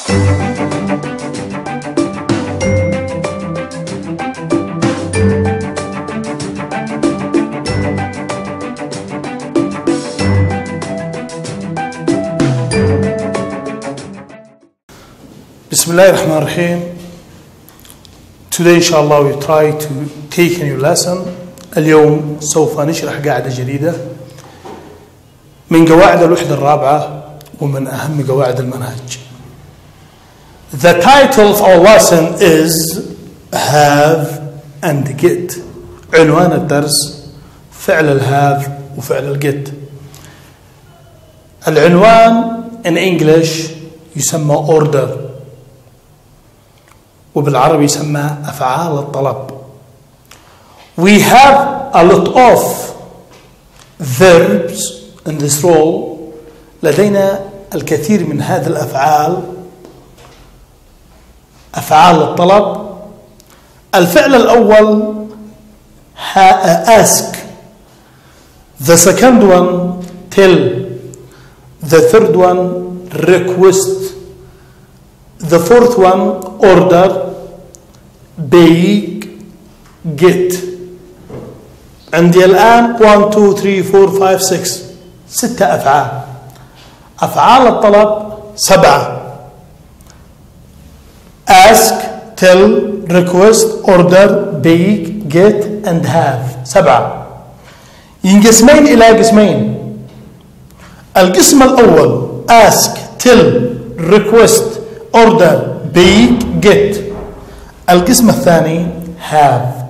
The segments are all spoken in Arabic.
Bismillahirrahmanirrahim. Today inshallah we try to take a new lesson. اليوم سوف نشرح قاعدة جديدة من قواعد الوحدة الرابعة ومن أهم قواعد المنهج. The title of our lesson is have and get. عنوان الدرس فعل الهاف وفعل الجت. العنوان in English يسمى order وبالعربي يسمى أفعال الطلب. We have a lot of verbs in this role. لدينا الكثير من هذه الأفعال، أفعال الطلب. الفعل الأول ask, the second one tell, the third one request, the fourth one order, beg, get. عندي الآن 1 2 3 4 5 6 ستة أفعال. أفعال الطلب 7: ask, tell, request, order, beg, get and have. 7 ينقسمين إلى قسمين. القسم الأول ask, tell, request, order, beg, get. القسم الثاني have.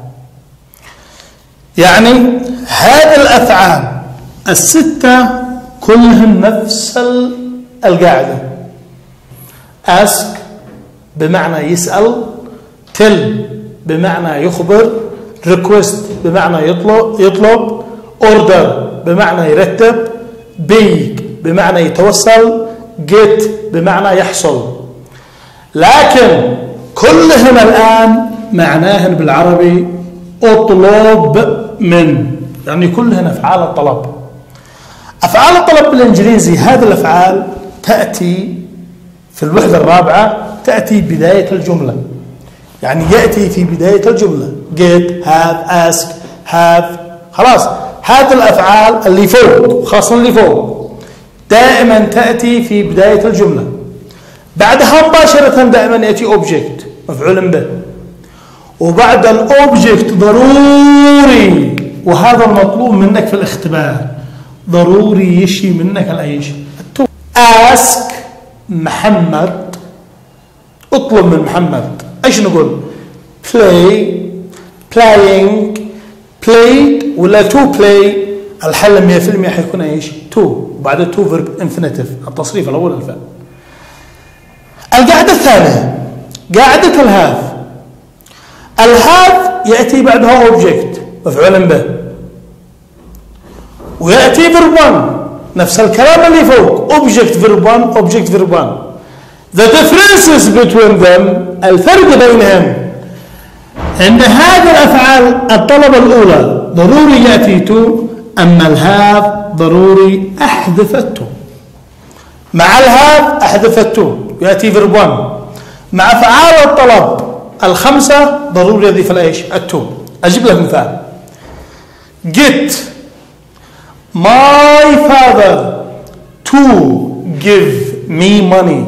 يعني هذه الأفعال الستة كلهم نفس القاعدة. ask بمعنى يسأل، tell بمعنى يخبر، request بمعنى يطلب، order بمعنى يرتب، beg بمعنى يتوسل، get بمعنى يحصل. لكن كلهن الآن معناهن بالعربي اطلب من، يعني كلهن أفعال الطلب. أفعال الطلب بالإنجليزي هذه الأفعال تأتي في الوحدة الرابعة، تأتي بداية الجملة، يعني يأتي في بداية الجملة. get, have, ask, have. خلاص هذه الأفعال اللي فوق، خاصة اللي فوق، دائما تأتي في بداية الجملة. بعدها مباشرة دائما يأتي object مفعول به، وبعد الأوبجكت ضروري، وهذا المطلوب منك في الاختبار، ضروري يشي منك الأيش. ask محمد، اطلب من محمد. ايش نقول؟ play، playing، played ولا to play. الحل 100% حيكون ايش؟ to، وبعد to verb infinitive، التصريف الأول الفعل. القاعدة الثانية قاعدة الهاف. الهاف يأتي بعدها object مفعول به، ويأتي verb 1 نفس الكلام اللي فوق، object verb 1 object verb 1. The differences between them، الفرق بينهم، عند هذه الأفعال الطلب الأولى ضروري يأتي to، أما الهاف ضروري أحذف to. مع الهاف أحذف to يأتي verb 1. مع أفعال الطلب الخمسة ضروري يضيف الايش؟ التو. اجيب لك مثال. get my father to give me money.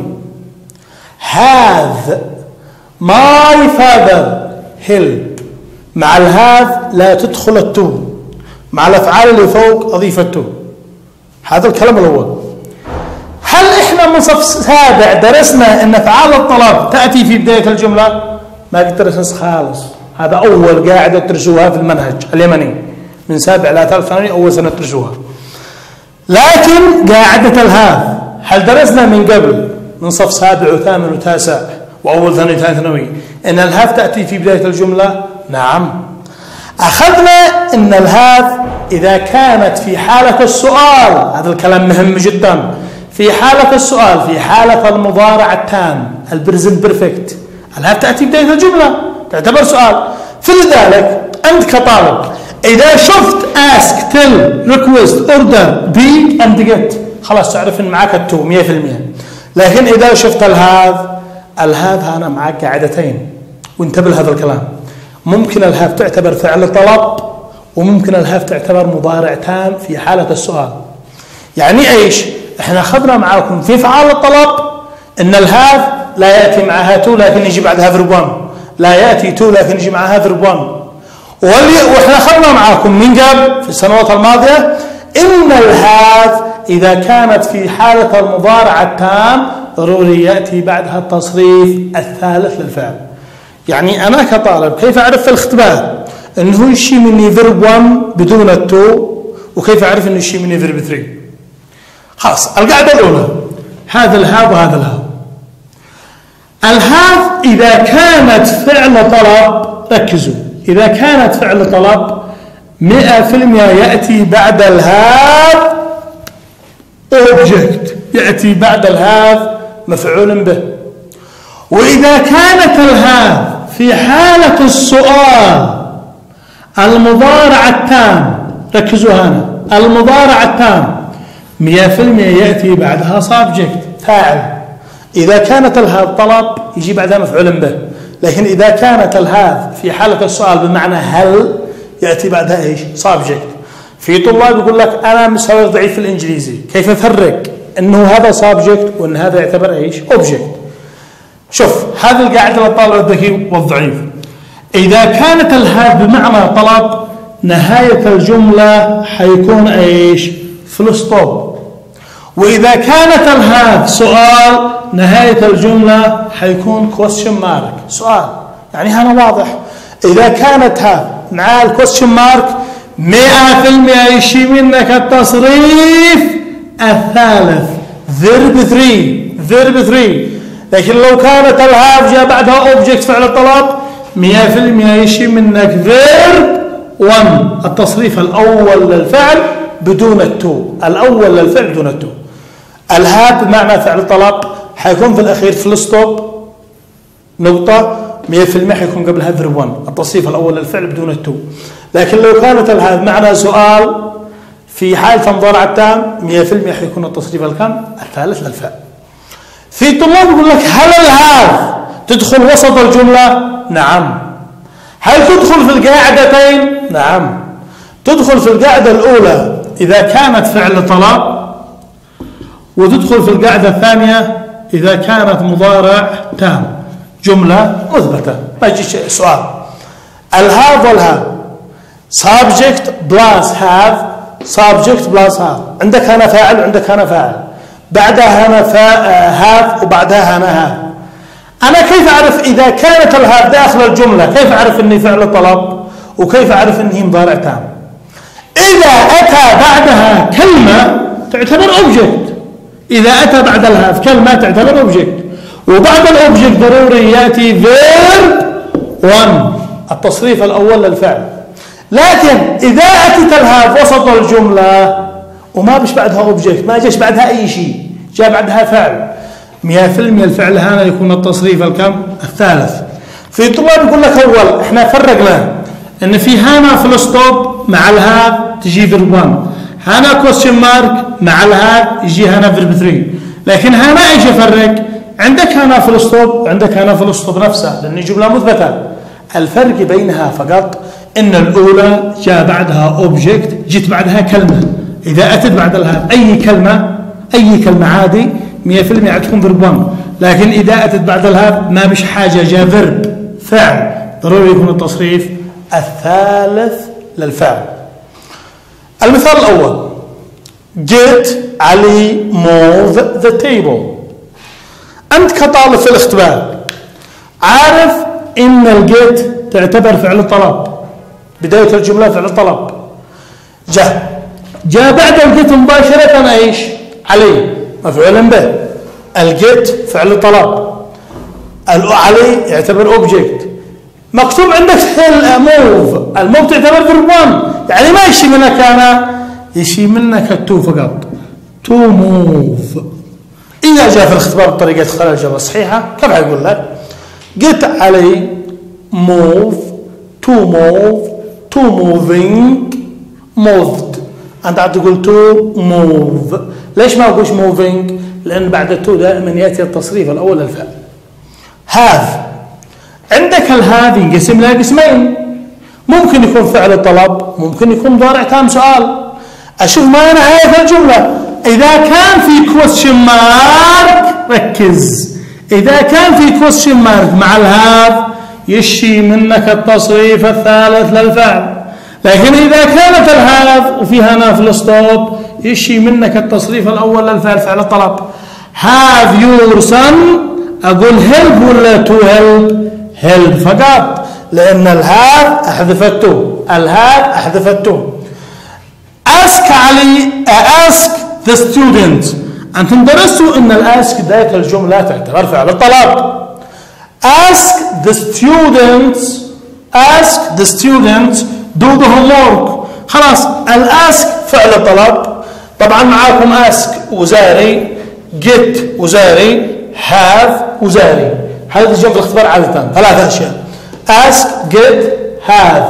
have my father help. مع الهاف لا تدخل التو، مع الافعال اللي فوق اضيف التو. هذا الكلام الاول. هل احنا من صف سابع درسنا ان افعال الطلب تاتي في بدايه الجمله؟ ما قدر أساس خالص. هذا أول قاعدة تدرسوها في المنهج اليمني من سابع إلى ثالث ثانوي، أول سنة تدرسوها. لكن قاعدة الهاف هل درسنا من قبل من صف سابع وثامن وتاسع وأول ثانوي وثالث ثانوي إن الهاف تأتي في بداية الجملة؟ نعم. أخذنا إن الهاف إذا كانت في حالة السؤال، هذا الكلام مهم جدا، في حالة السؤال، في حالة المضارع التام البريزنت بيرفكت، الهاف تأتي بداية الجملة تعتبر سؤال. فلذلك أنت كطالب إذا شفت ask, tell, request, order, beg and get خلاص تعرف إن معك التو 100%. لكن إذا شفت الهاف الهاف هنا معك قاعدتين، وانتبه لهذا الكلام. ممكن الهاف تعتبر فعل طلب، وممكن الهاف تعتبر مضارع تام في حالة السؤال. يعني ايش؟ احنا اخذنا معاكم في افعال الطلب ان الهاف لا ياتي معها تو لكن يجي بعدها فيرب 1، لا ياتي تو لكن يجي معها فيرب 1. واحنا اخذنا معاكم من قبل في السنوات الماضيه ان الهاف اذا كانت في حاله المضارع التام ضروري ياتي بعدها التصريف الثالث للفعل. يعني انا كطالب كيف اعرف في الاختبار انه يشي مني فيرب 1 بدون التو، وكيف اعرف انه يشي مني فيرب 3؟ خلاص، القاعده الاولى هذا الهاف وهذا الهاف. الهاف اذا كانت فعل طلب، ركزوا، اذا كانت فعل طلب 100% ياتي بعد الهاف اوبجكت، ياتي بعد الهاف مفعول به. واذا كانت الهاف في حاله السؤال المضارع التام، ركزوا هنا، المضارع التام 100% ياتي بعدها subject فاعل. اذا كانت الهاف طلب يجي بعدها مفعول به، لكن اذا كانت الهاف في حاله السؤال بمعنى هل ياتي بعدها ايش؟ subject. في طلاب يقول لك انا مستواي ضعيف في الانجليزي، كيف افرق انه هذا subject وان هذا يعتبر ايش؟ object. شوف هذه القاعده للطالب الذكي والضعيف. إذا كانت الهاف بمعنى طلب نهاية الجملة حيكون إيش؟ فول ستوب. وإذا كانت الهاف سؤال نهاية الجملة حيكون question mark، سؤال. يعني هنا واضح، إذا كانت هاف مع الكويستشن مارك 100% يشي منك التصريف الثالث فيرب 3. لكن لو كانت الهاف جاء بعدها اوبجكت فعل الطلب 100% يشي منك فيرب 1 التصريف الاول للفعل بدون التو، الاول للفعل بدون التو. الهاف بمعنى فعل طلب حيكون في الاخير فول ستوب نقطه، 100% حيكون قبلها فيرب 1 التصريف الاول للفعل بدون التو. لكن لو كانت الهاف معنى سؤال في حاله المضارع التام 100% حيكون التصريف الكم؟ الثالث للفعل. في طلاب يقول لك هل الهاف تدخل وسط الجمله؟ نعم. هل تدخل في القاعدتين؟ نعم. تدخل في القاعده الاولى اذا كانت فعل طلب، وتدخل في القاعده الثانيه اذا كانت مضارع تام، جمله مثبته ما يجيش سؤال. الهاف والهاف subject plus have، subject plus have. عندك هنا فاعل وعندك هنا فاعل، بعدها هنا هاف وبعدها هنا هاف. أنا كيف أعرف إذا كانت الهاف داخل الجملة؟ كيف أعرف إني فعل طلب؟ وكيف أعرف إني مضارع تام؟ إذا أتى بعدها كلمة تعتبر أوبجكت. إذا أتى بعد الهاف كلمة تعتبر أوبجكت، وبعد الأوبجكت ضروري يأتي فيرب 1 التصريف الأول للفعل. لكن إذا أتت الهاف وسط الجملة وما بش بعدها أوبجكت، ما جاش بعدها أي شيء، جاء بعدها فعل، 100% الفعل هنا يكون التصريف الكم؟ الثالث. في طلاب يقول لك أول إحنا فرقنا إن في هنا فول ستوب مع الهاف تجي فيرب 1، هنا كويستشن مارك مع الهاف يجي هنا فيرب 3. لكن هنا إيش يفرق؟ عندك هنا فول ستوب، عندك هنا فول ستوب نفسها لأن جملة مثبتة. الفرق بينها فقط إن الأولى جاء بعدها أوبجكت، جيت بعدها كلمة. إذا أتت بعد الهاف أي كلمة عادي 100% حتكون فيرب 1. لكن إذا أتت بعد الهاف ما بش حاجة، جاء فيرب فعل، ضروري يكون التصريف الثالث للفعل. المثال الأول get علي move the table. أنت كطالب في الاختبار عارف إن الجيت تعتبر فعل طلب، بداية الجملة فعل طلب. جاء بعد الجيت مباشرة ايش؟ علي مفعول به. الجيت فعل طلب، علي يعتبر اوبجكت. مكتوب عندك الموف تعتبر فيرب 1، يعني ما يشي منك انا، يشي منك التو فقط، تو موف. اذا جاء في الاختبار بطريقة خلال الإجابة الصحيحة كيف حيقول لك؟ جيت علي موف، تو موف، تو موفينج، موفد. أنت عاد تقول تو موف، ليش ما أقولش موفينج؟ لأن بعد التو دائما يأتي التصريف الأول للفعل. have. عندك الهاف ينقسم إلى قسمين، ممكن يكون فعل طلب، ممكن يكون مضارع تام سؤال. أشوف ما نهاية الجملة. إذا كان في question mark ركز، إذا كان في question mark مع الهاف يشي منك التصريف الثالث للفعل، لكن إذا كانت الهاف وفيها نا في الستوب يشي منك التصريف الأول للفعل فعل الطلب. have your son أقول help ولا to help؟ help فقط، لأن الهاف أحذفته، الهاف أحذفته. ask علي ask the student. أنتم درستوا أن الأسك بداية الجملة تعتبر فعل الطلب. ask the students do the homework. خلاص الأسك فعل طلب، طبعا معاكم ask وزاري، get وزاري، have وزاري. هذه الجملة الاختبار عادة ثلاث أشياء: ask get have.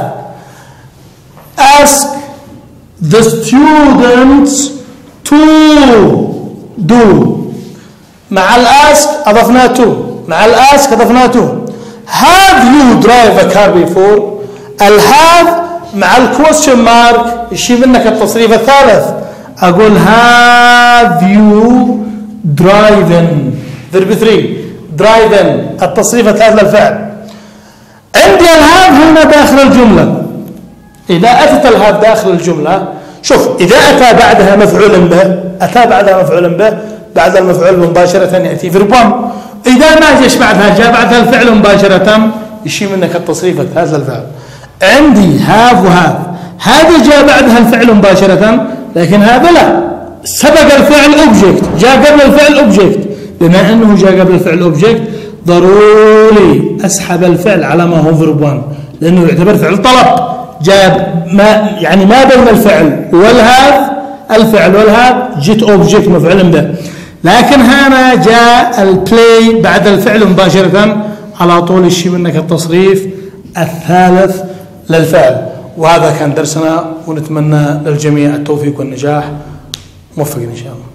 ask the students to do. مع الاسك اضفنا to، مع الاسك اضفنا to. have you drive a car before؟ الهاف مع الكويستشن مارك يشيل منك التصريف الثالث، اقول have you driven verb 3 driven التصريف الثالث للفعل. عندي الهاف هنا داخل الجمله. إذا أتت الهاف داخل الجملة، شوف إذا أتى بعدها مفعول به، أتى بعدها مفعول به، بعد المفعول مباشرة يأتي فيرب 1. إذا ما جاش بعدها، جاء بعدها الفعل مباشرة يشيل منك التصريف الثالث للفعل. عندي هاف وهاف، هذه جاء بعدها الفعل مباشرة، لكن هذا لا، سبق الفعل أوبجكت، جاء قبل الفعل أوبجكت. بما أنه جاء قبل الفعل أوبجكت ضروري أسحب الفعل على ما هو فيرب 1، لأنه يعتبر فعل طلب. جاب ما بين الفعل والهاف، الفعل والهاف جيت اوبجكت مفعول به، لكن هنا جاء البلاي بعد الفعل مباشرة على طول يشيل منك التصريف الثالث للفعل. وهذا كان درسنا، ونتمنى للجميع التوفيق والنجاح. موفقين ان شاء الله.